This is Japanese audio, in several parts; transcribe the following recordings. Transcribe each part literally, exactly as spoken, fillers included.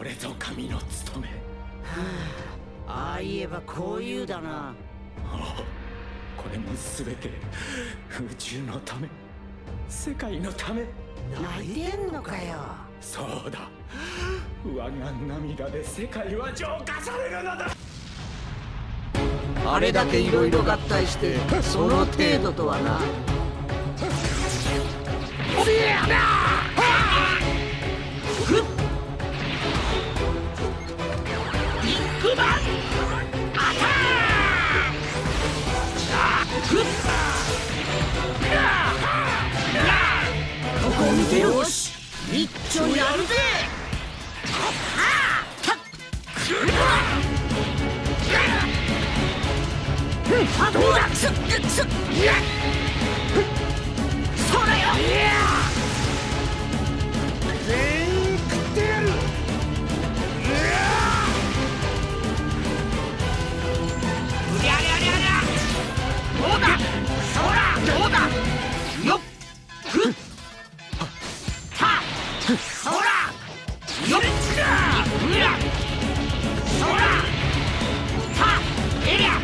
これぞ神の務め。 ああ言えばこう言うだな。 これも全て宇宙のため、世界のため。 泣いてんのかよ。 そうだ、我が涙で世界は浄化されるのだ。 あれだけいろいろ合体してその程度とはな。ビッグバンアタック。ここを見てよし、一丁やるぜ。どうだ。それよ。全員食ってやる。うりゃりゃりゃりゃ。どうだ。そらどうだ。よっふったそらよっうらそらたえりゃ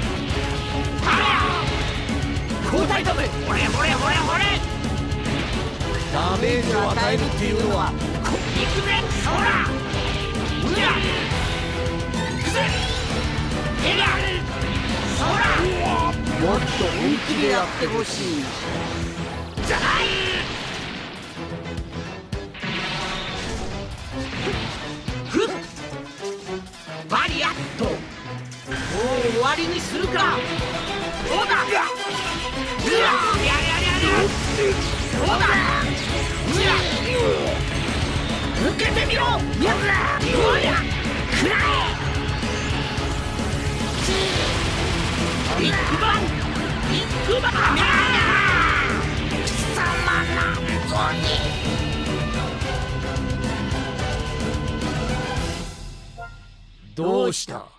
交代だぜ。ほれほれほれほれ。ダメージを与えるっていうのはこいくぜ。そらうりゃいくぜえりゃそら。もっと本気でやってほしい。じゃないふっバリアット。もう終わりにするか。どうだ。うわやりゃりゃりゃ。どうだ。うわ受けてみろ。やらどうやくらえ。ビッグバンビッグバン貴様なぞに。 どうした。